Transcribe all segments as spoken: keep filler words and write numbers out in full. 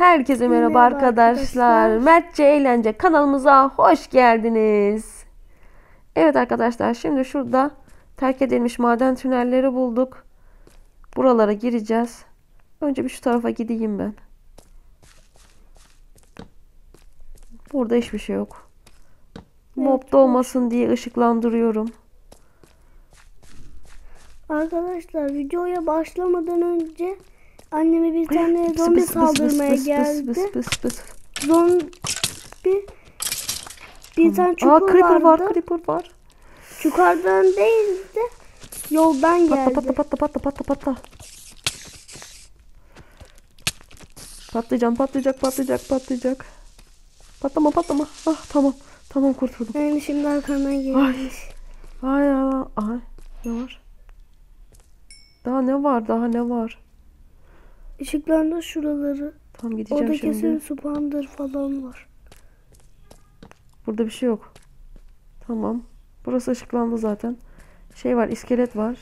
Herkese merhaba, Merhaba arkadaşlar. arkadaşlar. Mertçe Eğlence kanalımıza hoş geldiniz. Evet arkadaşlar, şimdi şurada terk edilmiş maden tünelleri bulduk. Buralara gireceğiz. Önce bir şu tarafa gideyim ben. Burada hiçbir şey yok. Mob Evet, olmasın diye ışıklandırıyorum. Arkadaşlar videoya başlamadan önce anneme bir tane Bıs zombi bıs bıs saldırmaya bıs bıs geldi. bıs bıs bıs. Zombi bir tane Aa, çukur creeper var, vardı. creeper var. Çukurdan değil de yoldan Patla geldi. patla patla patla patla patla. Patlayacağım, patlayacak, patlayacak, patlayacak. Patlama, patlama. Ah, tamam. Tamam, kurtuldum. Yani şimdi arkamdan gelmiş. Ay, ay, ay. Ne var? Daha ne var? Daha ne var? Işıklandır şuraları. Tamam, gideceğim Orada şimdi. kesin spander falan var. Burada bir şey yok. Tamam. Burası ışıklandı zaten. Şey var, iskelet var.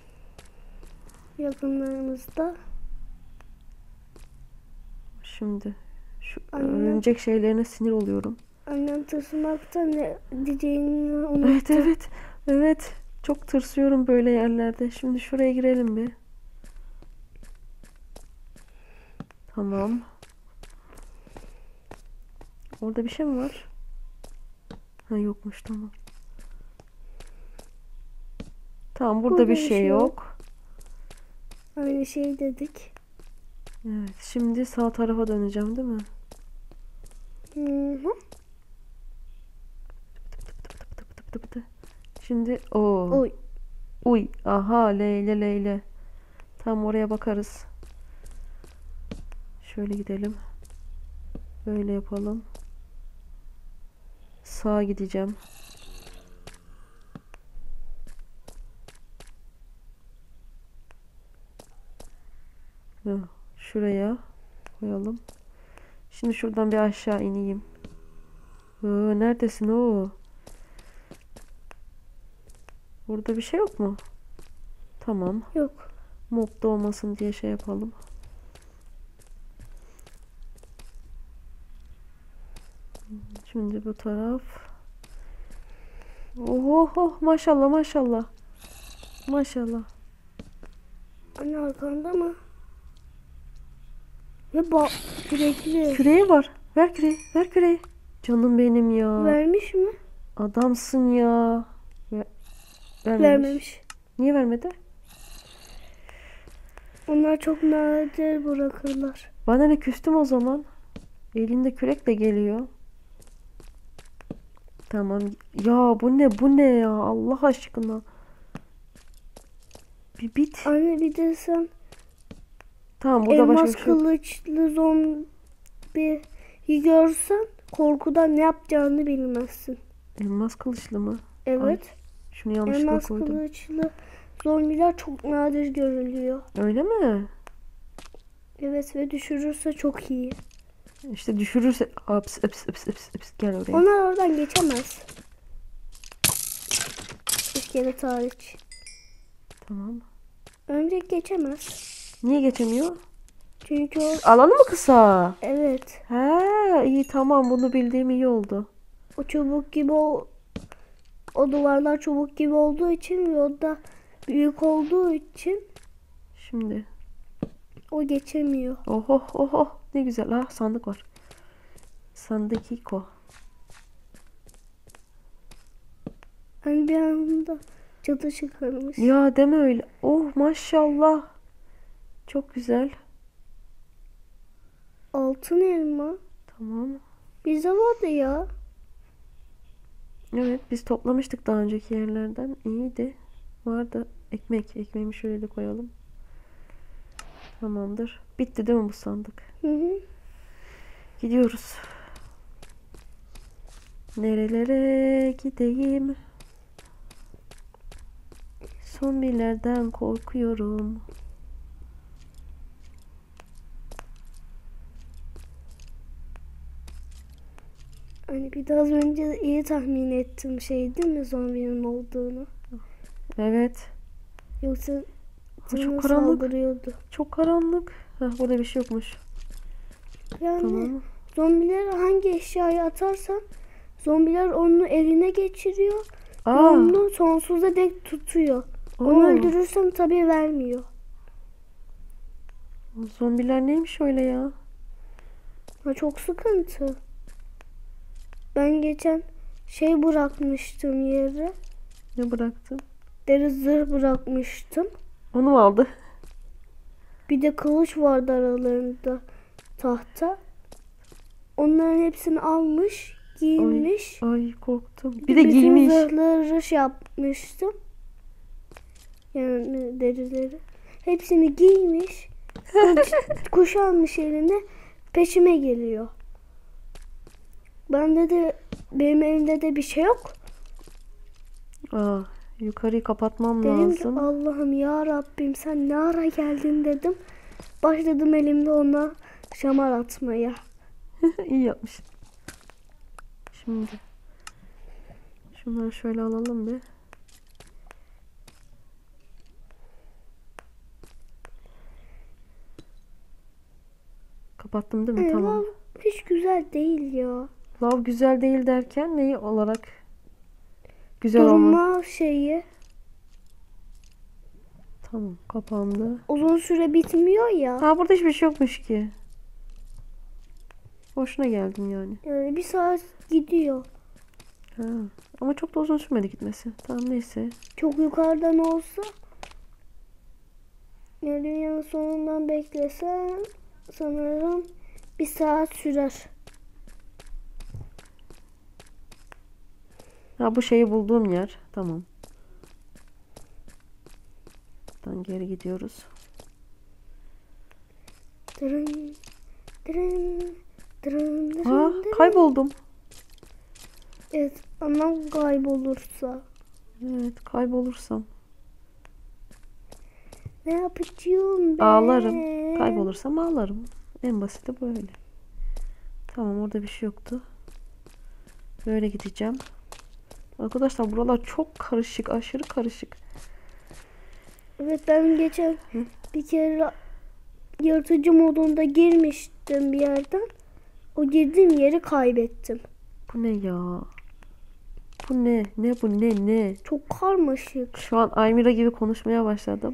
Yakınlarımızda. Şimdi şu Annem. örümcek şeylerine sinir oluyorum. Annem tırsmaktan ne diyeceğini unuttu. Evet, evet. Evet. Çok tırsıyorum böyle yerlerde. Şimdi şuraya girelim bir. Tamam. Orada bir şey mi var? Ha, yokmuş, tamam. Tamam, burada, Burada bir şey yok. Aynı şey dedik. Evet, şimdi sağ tarafa döneceğim, değil mi? Hı hı. Tıp tıp tıp tıp. Şimdi o. Oy. Uy. Aha, leyle leyle. Tam oraya bakarız. Şöyle gidelim. Böyle yapalım. Sağa gideceğim. Hı, şuraya koyalım. Şimdi şuradan bir aşağı ineyim. Oo, neredesin o? Burada bir şey yok mu? Tamam. Yok. Mob da olmasın diye şey yapalım. Şimdi bu taraf. Oh, oh, maşallah maşallah. Maşallah. Anne arkanda mı? Ve bak kürekli. Küreği var. Ver küreği. Ver küreği. Canım benim ya. Vermiş mi? Adamsın ya. Ver, vermemiş. Vermemiş. Niye vermedi? Onlar çok nadir bırakırlar. Bana ne, küstüm o zaman. Elinde kürekle geliyor. Tamam. Ya bu ne, bu ne ya, Allah aşkına. Bir bit. Anne bir de sen Tamam, burada başka elmas bir şey yok. kılıçlı zombiyi görsen korkudan ne yapacağını bilmezsin. Elmas kılıçlı mı? Evet. Ay, şunu yanlışlıkla Elmas koydum. kılıçlı zombiler çok nadir görülüyor. Öyle mi? Evet ve düşürürse çok iyi. İşte düşürürse... Aps, aps, aps, aps, aps. Gel oraya. Onlar oradan geçemez. İskelet hariç. Tamam. Örümcek geçemez. Niye geçemiyor? Çünkü o Alanı mı kısa? evet. He, iyi, tamam, bunu bildiğim iyi oldu. O çubuk gibi o, o duvarlar çubuk gibi olduğu için ve o da büyük olduğu için Şimdi. o geçemiyor. Oho oho, ne güzel. Ah, sandık var. Sandık iko. Hani bir anda cadı çıkarmış. Ya deme öyle. Oh, maşallah. Çok güzel. Altın elma. Tamam. Bize vardı ya. Evet, biz toplamıştık daha önceki yerlerden. İyiydi. Vardı ekmek. Ekmeğimi şöyle de koyalım. Tamamdır. Bitti değil mi bu sandık? Hı hı. Gidiyoruz. Nerelere gideyim? Zombilerden korkuyorum. Hani bir daha az önce iyi tahmin ettim şey değil mi zombinin olduğunu. Evet. Yoksa Ha, çok sana karanlık. saldırıyordu. Çok karanlık. Heh, burada bir şey yokmuş. Yani Tamam. zombilere hangi eşyayı atarsan zombiler onu eline geçiriyor. Ve Aa. onu sonsuza dek tutuyor. Onu Oo. öldürürsen tabii vermiyor. Zombiler neymiş öyle ya? Ha, çok sıkıntı. Ben geçen şey bırakmıştım yere. Ne bıraktın? Deri zırh bırakmıştım. Onu mu aldı? Bir de kılıç vardı aralarında, tahta. Onların hepsini almış, giyinmiş. Ay, ay korktum. Bir, Bir de bütün giymiş. zırhları şey yapmıştım. Yani derileri. Hepsini giymiş. Kılıç, kuş almış eline. Peşime geliyor. Bende de benim elimde de bir şey yok. Aa, yukarıyı kapatmam Dedim ki lazım. Allah'ım ya Rabbim sen ne ara geldin dedim. Başladım elimde ona şamar atmaya. İyi yapmış. Şimdi şunları şöyle alalım bir. Kapattım değil mi? Ee, Tamam. lav hiç güzel değil ya. Lav güzel değil derken neyi olarak güzel olma? Durma şeyi Tamam, kapandı. uzun süre bitmiyor ya. Ha, burada hiçbir şey yokmuş ki. Boşuna geldim yani. Yani bir saat gidiyor. Ha. Ama çok da uzun sürmedi gitmesi. Tamam, neyse. Çok yukarıdan olsa yani dünyanın sonundan beklesen sanırım bir saat sürer. Ha, bu şeyi bulduğum yer. Tamam. Buradan geri gidiyoruz. Dırın, dırın, dırın, dırın, Ha, dırın. kayboldum. Evet, anlam kaybolursa Evet, kaybolursam. ne yapacağım ben? Ağlarım. Kaybolursam ağlarım. En basiti böyle. Tamam, orada bir şey yoktu. Böyle gideceğim. Arkadaşlar buralar çok karışık. Aşırı karışık. Evet, ben geçen Hı? bir kere yırtıcı modunda girmiştim bir yerden. O girdiğim yeri kaybettim. Bu ne ya? Bu ne? Ne bu ne ne? Çok karmaşık. Şu an Aymira gibi konuşmaya başladım.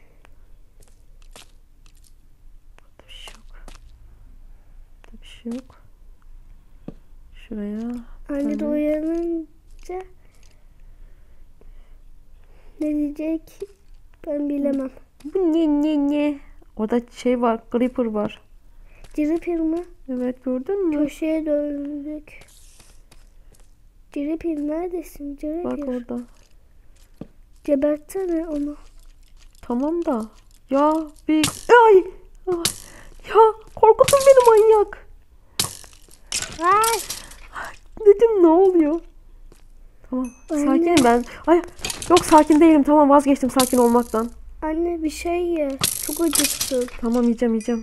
Burada bir şey yok. Burada bir şey yok. Şuraya. Anne de Tamam. uyanınca ne diyecek ben bilemem. Bu ne ne ne? Orada şey var. Creeper var. Ciripir mi? Evet, gördün mü? Köşeye döndük. Ciripir neredesin? Bak Ciripir. orada. Gebertsene onu. Tamam da. Ya bir... Ay! Ay! Ya korkuttun beni manyak. Ay. Dedim ne oluyor? Tamam. Anne. Sakinim ben. Ay yok, sakin değilim. Tamam, vazgeçtim sakin olmaktan. Anne bir şey ye. Çok acıktım. Tamam, yiyeceğim yiyeceğim.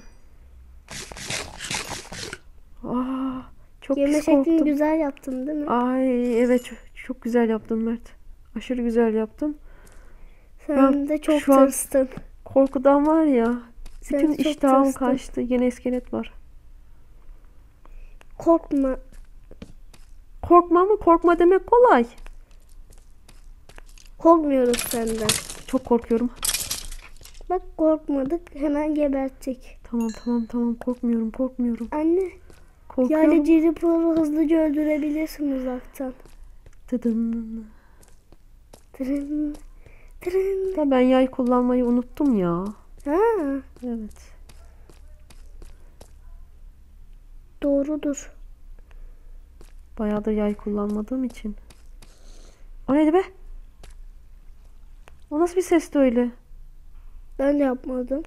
Aa, çok Yeme pis şeklini korktum. güzel yaptın değil mi? Ay evet, çok, çok güzel yaptın Mert. Aşırı güzel yaptın. Sen Ben de çok şu an- tırstın. Korkudan var ya. Sen Bütün çok iştahım tırstın. kaçtı. Yine iskelet var. Korkma. Korkma mı? Korkma demek kolay. Korkmuyoruz senden. Çok korkuyorum. Bak korkmadık. Hemen geberttik. Tamam tamam tamam, korkmuyorum korkmuyorum. Anne. Korkuyorum. Yani Ciripır'ı hızlıca öldürebilirsin uzaktan. Tıdın. Tırın. Tırın. Da ben yay kullanmayı unuttum ya. Ha, Evet. doğrudur. Bayağıdır yay kullanmadığım için. O neydi be? O nasıl bir sesti öyle? Ben de yapmadım.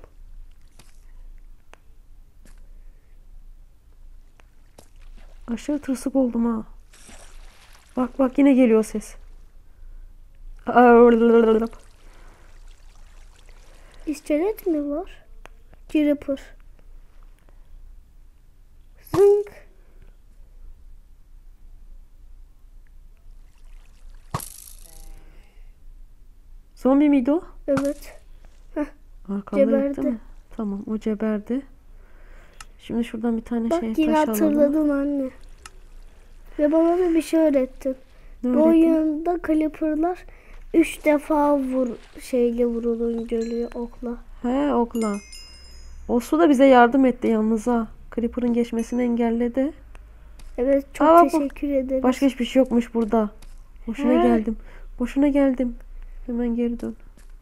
Aşırı tırsık oldum ha. Bak bak, yine geliyor ses. İskelet mi var? Ciripır. Zınk. Zombi miydi o? Evet. Arkamda Geberdi. gitti mi? Tamam, o geberdi. Şimdi şuradan bir tane Bak şey yine taş alalım. hatırladın anne. Ve bana da bir şey öğrettin. Ne Bu öğrettin? oyunda Clipper'lar üç defa vur şeyle vurulunca ölüyor okla. He, okla. O su da bize yardım etti yalnız ha. Creeper'ın geçmesini engelledi. Evet çok Aa, bak bu- teşekkür ederiz. Başka hiçbir şey yokmuş burada. Boşuna He. geldim. Boşuna geldim. Hemen geri dön.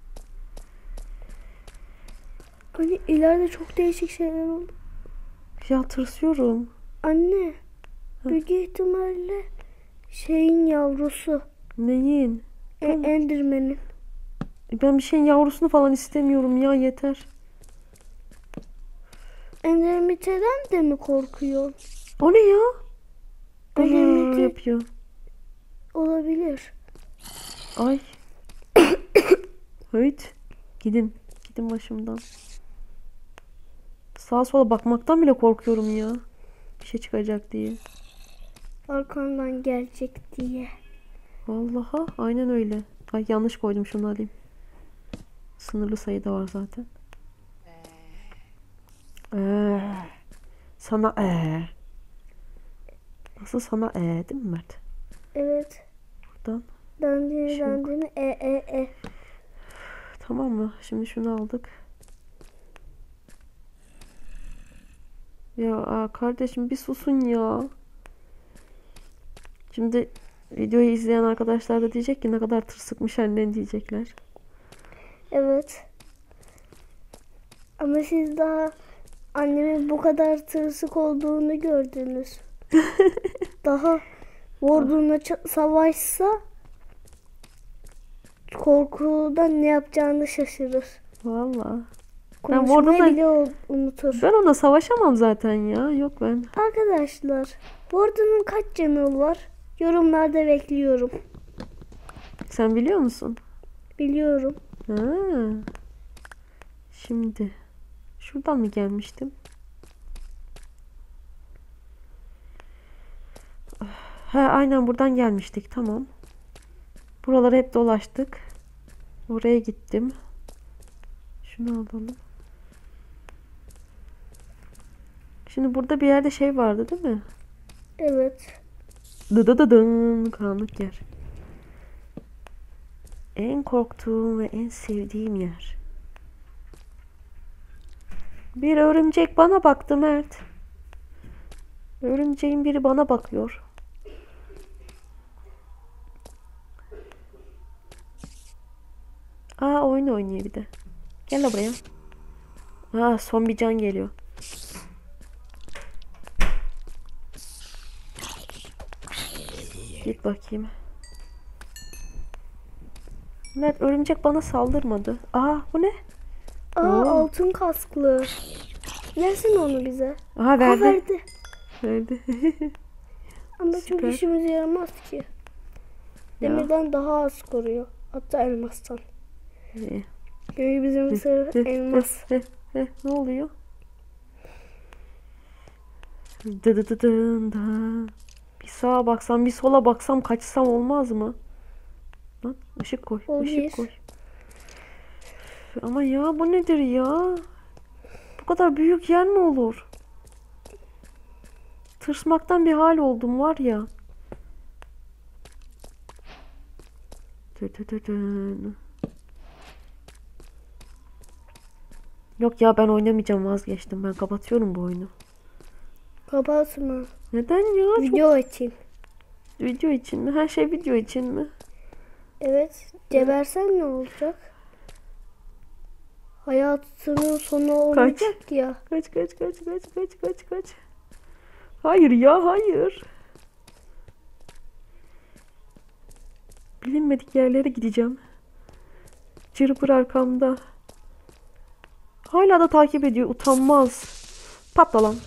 Hani ileride çok değişik şeyler oldu. Ya tırsıyorum. Anne, büyük ihtimalle şeyin yavrusu. Neyin? E, Enderman'in. Ben bir şeyin yavrusunu falan istemiyorum ya, yeter. Enderman'den de mi korkuyor? O ne ya? Enderman Gırr yapıyor. olabilir. Ay. Hıyt. Gidin. Gidin başımdan. Sağa sola bakmaktan bile korkuyorum ya. Bir şey çıkacak diye. Arkamdan gelecek diye. Vallahi aynen öyle. Ay yanlış koydum, şunu alayım. Sınırlı sayıda var zaten. Ee, sana ee. Nasıl sana ee değil mi Mert? Evet. Buradan. Dandini Şey yok. dandini e e e. Tamam mı? Şimdi şunu aldık. Ya aa, kardeşim bir susun ya. Şimdi videoyu izleyen arkadaşlar da diyecek ki ne kadar tırsıkmış annen diyecekler. Evet. Ama siz daha annemin bu kadar tırsık olduğunu gördünüz. Daha Warden'la ça- savaşsa korkudan ne yapacağını şaşırır. Vallahi. Konuşmayı Warden'la- bile o- unutur. Ben ona savaşamam zaten ya. Yok ben. Arkadaşlar, Warden'ın kaç canı var? Yorumlarda bekliyorum. Sen biliyor musun? Biliyorum. Ha. Şimdi şuradan mı gelmiştim? Ha aynen buradan gelmiştik, tamam. Buraları hep dolaştık. Oraya gittim. Şunu alalım. Şimdi burada bir yerde şey vardı değil mi? Evet. Dıdıdıdın, karanlık yer. En korktuğum ve en sevdiğim yer. Bir örümcek bana baktı Mert. Örümceğin biri bana bakıyor. Aa, oyun oynuyor bir de. Gel la buraya. Aa, son bir can geliyor. Git bakayım. Mert, örümcek bana saldırmadı. Aa, bu ne? Aa, Oo. altın kasklı. Versin onu bize. Aha, Aa, verdi. verdi. Verdi. Ama çok Süper. işimize yaramaz ki. Ya. Demirden daha az koruyor. Hatta elmastan. İyi. Çünkü bizim sırf elmas. Heh, heh, ne oluyor? Dıdıdıdın da. Bir sağa baksam, bir sola baksam, kaçsam olmaz mı? Lan ışık koy, O bir. ışık koy. Ama ya bu nedir ya? Bu kadar büyük yer mi olur? Tırsmaktan bir hal oldum var ya. Dıdıdıdın. Yok ya, ben oynamayacağım, vazgeçtim. Ben kapatıyorum bu oyunu. Kapatma. Neden ya? Çok... Video için. Video için mi? Her şey video için mi? Evet. Gebersen ne olacak? Hayatının sonu olacak ya. Kaç kaç kaç kaç kaç kaç kaç. Hayır ya, hayır. Bilinmedik yerlere gideceğim. Cırpır arkamda. Hala da takip ediyor, utanmaz. Patla lan.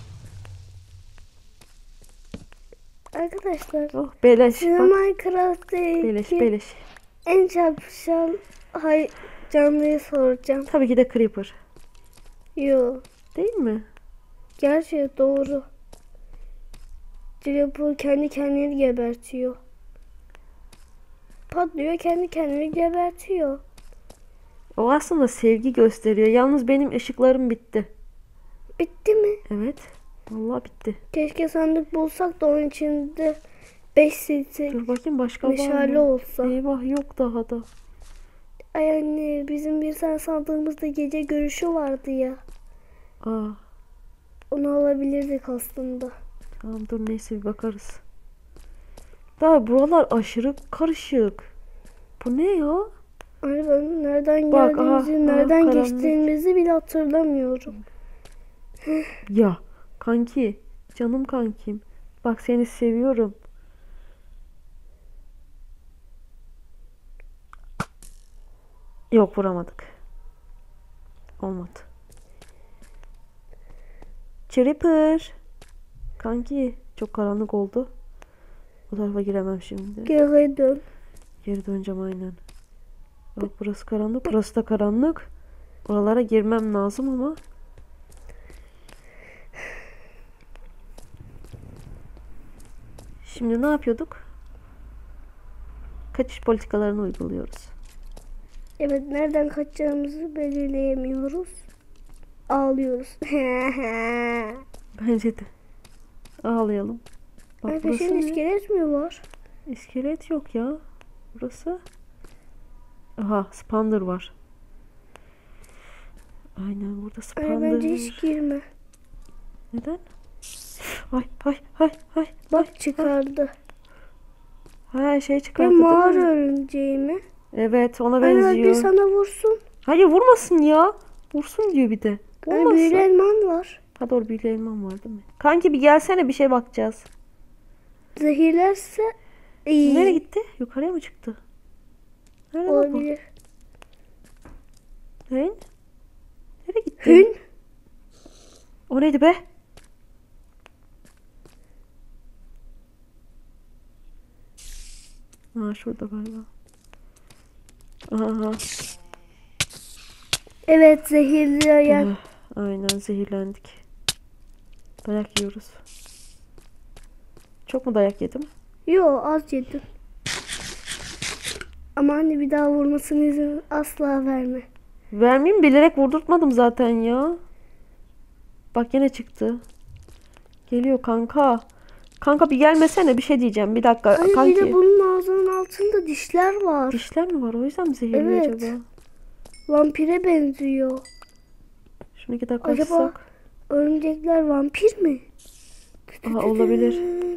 Arkadaşlar. Oh beleş Size bak. Minecraft'ta Beleş ilgili beleş. en çarpışan hay canlıyı soracağım. Tabii ki de Creeper. Yo. Değil mi? Gerçi doğru. Creeper kendi kendini gebertiyor. Patlıyor, kendi kendini gebertiyor. O aslında sevgi gösteriyor. Yalnız benim ışıklarım bitti. Bitti mi? Evet. Vallahi bitti. Keşke sandık bulsak da onun içinde beş seçsek. Dur bakayım başka var Meşale mı? olsa. Eyvah yok daha da. Ay anne, bizim bir tane sandığımızda gece görüşü vardı ya. Aa, Onu alabilirdik aslında. tamam dur neyse bir bakarız. Daha buralar aşırı karışık. Bu ne ya? Anne ben nereden Bak, geldiğimizi, aha, aha, nereden karanlık. geçtiğimizi bile hatırlamıyorum. Ya kanki, canım kankim. Bak seni seviyorum. Yok vuramadık. Olmadı. Chirper. Kanki çok karanlık oldu. Bu tarafa giremem şimdi. Geri dön. Geri döneceğim aynen. Bak burası karanlık. Burası da karanlık. Oralara girmem lazım ama. Şimdi ne yapıyorduk? Kaçış politikalarını uyguluyoruz. Evet, nereden kaçacağımızı belirleyemiyoruz. Ağlıyoruz. Bence de. Ağlayalım. Bak Ay, burası peşinde ne? iskelet mi var? İskelet yok ya. Burası. Aha Spander var. Aynen burada Ay Spander bence var. hiç girme. Neden? Ay ay ay ay. Bak çıkardı. Ha şey Ya çıkarttı değil mağara mi? örümceği mi? Evet ona Ay bir benziyor. sana vursun. Hayır vurmasın ya. Vursun diyor bir de. Ay Vurmasın. büyülü elman var. Ha doğru büyülü elmam var değil mi? Kanki bir gelsene bir şey bakacağız. Zehirlerse iyi. Nereye gitti? Yukarıya mı çıktı? Nerede Olabilir. bu? Hün? Nereye gitti? Hün. O neydi be? Ha şurada galiba. Aha. Evet, zehirleyen. Ah, aynen zehirlendik. Dayak yiyoruz. Çok mu dayak yedim? Yo, az yedin. Ama anne bir daha vurmasını izin asla verme. Vermeyeyim bilerek vurdurtmadım zaten ya. Bak yine çıktı. Geliyor kanka. Kanka bir gelmesene bir şey diyeceğim. Bir dakika Ay bir kanki. de bunun ağzının altında dişler var. Dişler mi var? O yüzden mi zehirli Evet. acaba? Vampire benziyor. Şunu iki dakika Acaba- açsak. Örümcekler vampir mi? Aha, olabilir.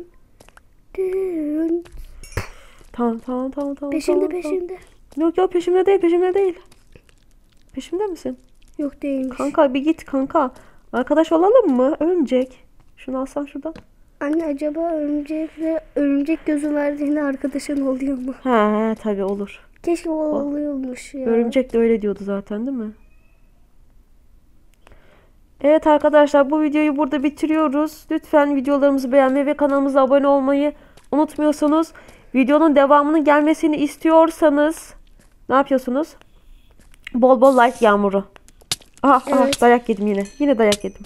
Dün. Tamam tamam tamam tamam. Peşinde tamam, peşinde. Tamam. Yok yok peşimde değil peşimde değil. Peşimde misin? Yok değilmiş. Kanka bir git kanka. Arkadaş olalım mı? Örümcek. Şunu alsam şuradan. Anne acaba örümcekle örümcek gözü verdiğinde arkadaşın oluyor mu? He he tabii olur. Keşke o oluyormuş ya. Örümcek de öyle diyordu zaten değil mi? Evet arkadaşlar bu videoyu burada bitiriyoruz. Lütfen videolarımızı beğenmeyi ve kanalımıza abone olmayı unutmuyorsunuz. Videonun devamının gelmesini istiyorsanız ne yapıyorsunuz? Bol bol like yağmuru. Aha, aha Evet. dayak yedim yine. Yine dayak yedim.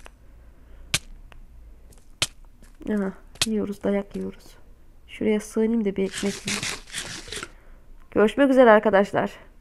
Aha, yiyoruz dayak yiyoruz. Şuraya sığınayım da bir ekmek yiyeyim. Görüşmek üzere arkadaşlar.